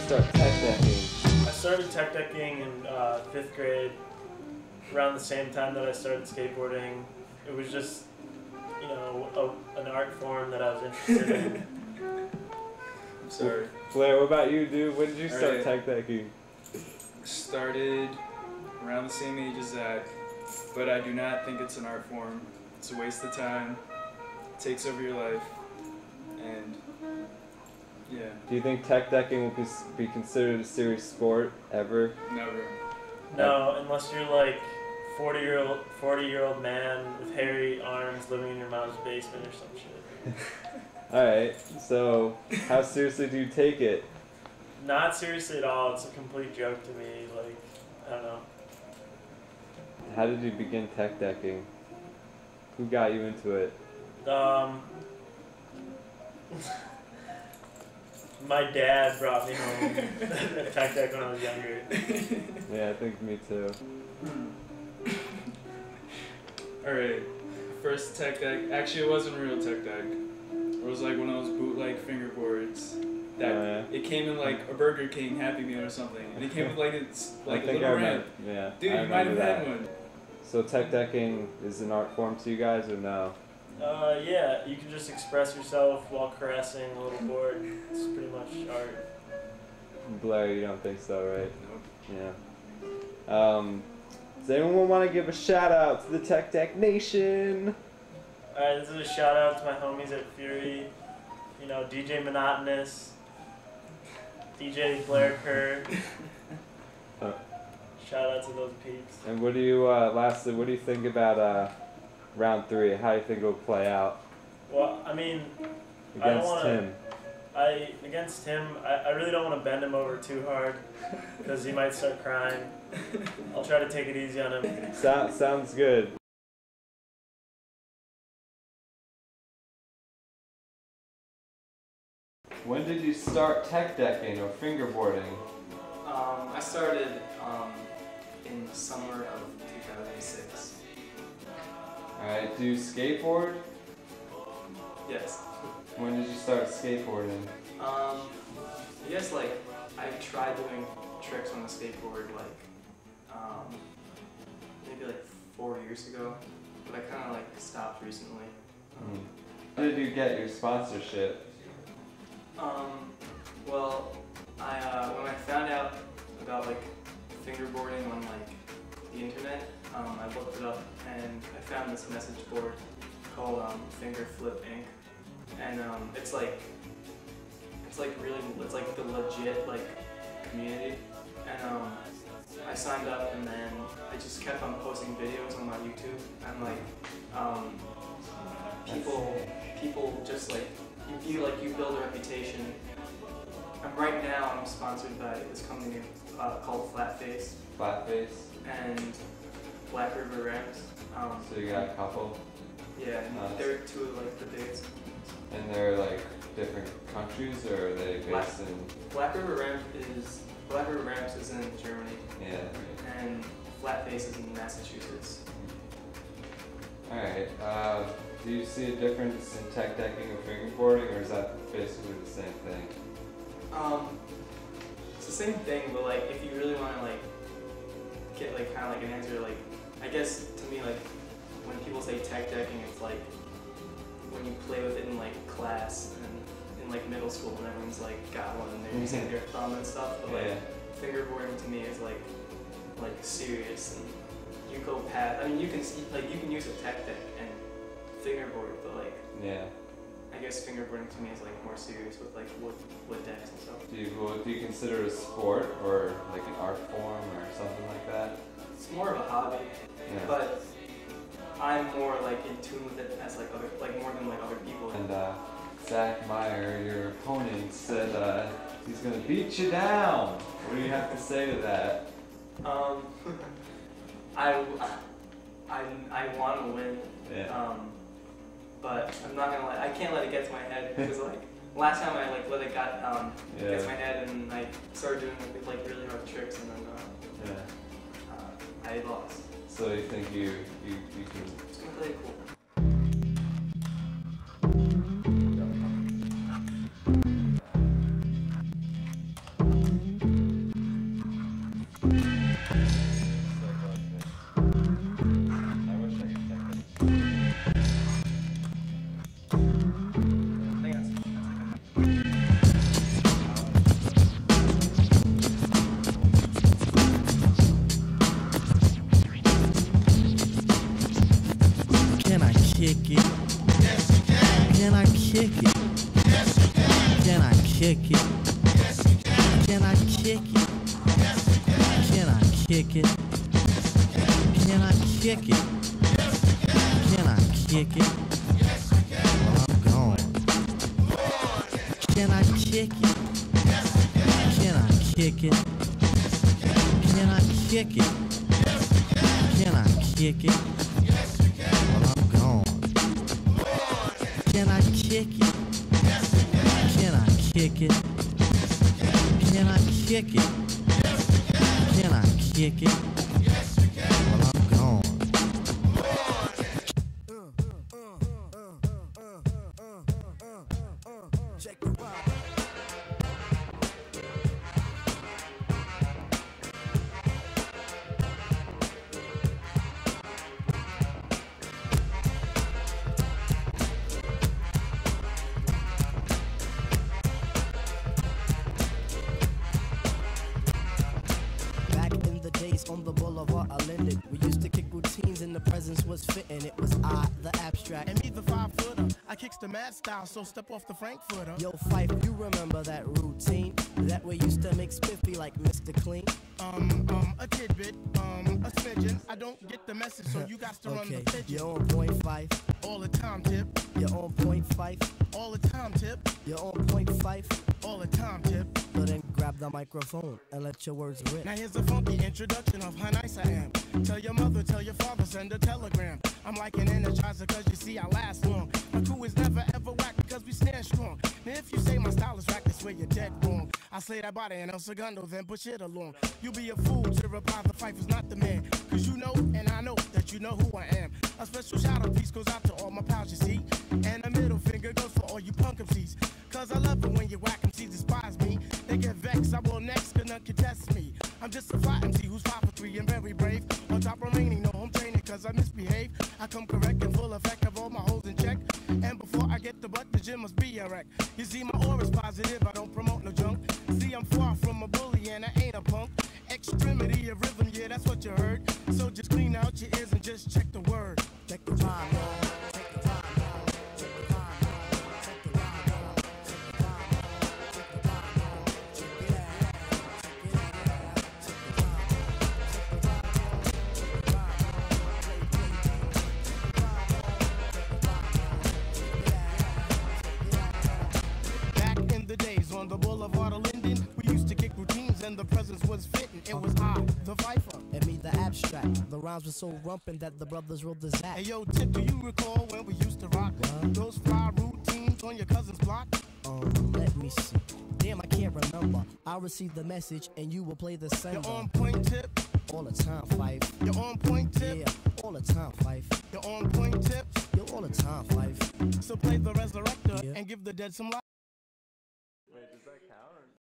start tech decking? I started tech decking in 5th grade, around the same time that I started skateboarding. It was just, you know, an art form that I was interested in. I'm sorry. Blair, what about you, dude? When did you start Alright. tech decking? Started around the same age as Zach, but I do not think it's an art form. It's a waste of time. It takes over your life, and yeah, Do you think tech decking will be considered a serious sport ever? never. No, unless you're like 40-year-old man with hairy arms living in your mom's basement or some shit. Alright, so how seriously do you take it? Not seriously at all. It's a complete joke to me. Like, I don't know. How did you begin tech decking? Who got you into it? My dad brought me home a tech deck when I was younger. Yeah, I think me too. Alright, first tech deck. Actually, it wasn't a real tech deck. It was like one of those bootleg fingerboards. That Oh, yeah. it came in like a Burger King Happy Meal or something, and it came with like it's like I a think little I ramp. remember. Yeah, Dude, I you might have remember had that. one. So tech decking is an art form to you guys or no? Yeah, you can just express yourself while caressing a little board. It's pretty much art. Blair, you don't think so, right? Nope. Yeah. Does anyone want to give a shout out to the Tech Deck Nation? Alright, this is a shout out to my homies at Fury. You know, DJ Monotonous, DJ Blair Kerr. Shout out to those peeps. And what do you, lastly, what do you think about round 3? How do you think it'll play out Well, I mean, against Tim? Against him, I really don't want to bend him over too hard because he might start crying. I'll try to take it easy on him. Sounds good. When did you start tech decking or fingerboarding? I started in the summer of 2006. Alright, do you skateboard? Yes. When did you start skateboarding? I guess like I tried doing tricks on the skateboard like maybe like 4 years ago, but I kind of like stopped recently. How did you get your sponsorship? Well, when I found out about like fingerboarding on like the internet, I looked it up and I found this message board called Finger Flip Inc. And it's like the legit like community. And I signed up and then I just kept on posting videos on my YouTube and like people just like you build a reputation. And right now I'm sponsored by this company called Flatface Flatface? and Black River Ramps. So you got a couple? Yeah, Nice. they're two of like the biggest. And they're like different countries or are they based in... Black River Ramps is in Germany Yeah. and Flatface is in Massachusetts. Alright, do you see a difference in tech decking and fingerboarding or is that basically the same thing? It's the same thing, but like if you really want to like get like kind of like an answer, like I guess to me like when people say tech decking, it's like when you play with it in like class and in like middle school when everyone's like got one and they're using their thumb and stuff. But like fingerboarding to me is like serious and you go past. I mean you can use a tech deck and fingerboard, but like Yeah. I guess fingerboarding to me is like more serious with like wood decks and stuff. Do you consider it a sport or like an art form or something like that? It's more of a hobby, Yeah. but I'm more like in tune with it as like more than like other people. And Zach Meyer, your opponent, said he's gonna beat you down. What do you have to say to that? I want to win. Yeah. But I'm not gonna I can't let it get to my head because like last time I like let it get to my head and I started doing like really hard tricks and then I lost. So you think you can... It's gonna play cool. kick it? Can I kick it? Can I kick it? Can I kick it? Can I kick it? Can I kick it? Can I kick it? Well, I'm gone. Can I kick it? Can I kick it? Can I kick it? Can I kick it? Well, I'm gone. Can I kick it? Can I kick it? Can I kick it? Can I kick it? Well, I'm gone. Check the vibe. Back in the days on the boulevard I Linden, we used to kick routines and the presence was fitting. It was I, the abstract. And me, the 5-footer. I kicks the mad style, so step off the Frankfurter. Yo, Fife, you remember that routine? That we used to make spiffy like Mr. Clean? A tidbit, a smidgen. I don't get the message, so you got to run the Okay, pigeon. you're on point Fife. All the time, tip. You're on point Fife. All the time, tip. You're on point Fife. All the time, tip. So then grab the microphone and let your words rip. Now here's a funky introduction of how nice I am. Tell your mother, tell your father, send a telegram. I'm like an energizer cause you see I last long. My crew is never ever whack because we stand strong. Now if you say my style is whack, that's where you're dead wrong. I slay that body and El Segundo, then push it along. You'll be a fool to reply the Fife is not the man. Cause you know and I know that you know who I am. A special shout out piece goes out to all my pals you see. And a middle finger goes for all you punk MCs. Cause I love it when you whack MCs despise me. They get vexed, I will next, cause none can test me. I'm just a fly MC who's 5'3" and very brave. On top remaining, no home training cause I misbehave. I come correct and full effect of all my holes in check. And before I get the butt, the gym must be a wreck. You see my aura's positive, I don't promote no junk. See I'm far from a bully and I ain't a punk. Extremity of rhythm, yeah that's what you heard. So just clean out your ears and just check the word. Check the time, y'all. Check the time, y'all. Check the time, y'all. Check the time, y'all. Check the time, y'all. Check the time, y'all. Check it out. Check it out. Check the time, y'all. Check the time, y'all. Check the time, y'all. Back in the days on the boulevard of Linden, we used to kick routines and the presence was fitting. It was I, the Viper. And me, the abstract. The rhymes were so rumpin' that the brothers rolled the Hey zap. yo, Tip, do you recall when we used to rock those fly routines on your cousin's block? Let me see. Damn, I can't remember. I'll receive the message and you will play the You're sender. on point, Tip. All the time, Fife. You're on point, Tip. Yeah, all the time, Fife. You're on point, Tip. Yo, all the time, Fife. So play the resurrector Yeah. and give the dead some life. Wait, does that count?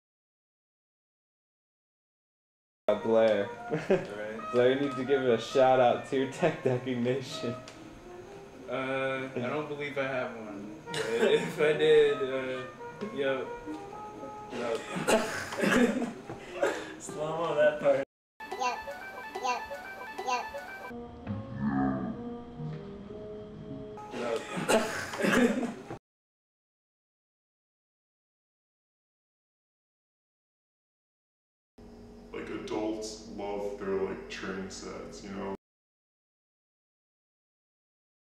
Blair. Right. Blair, you need to give a shout out to your Tech Decking Nation. I don't believe I have one. But if I did, yo. Slow-mo that part. Like adults love their like train sets, you know,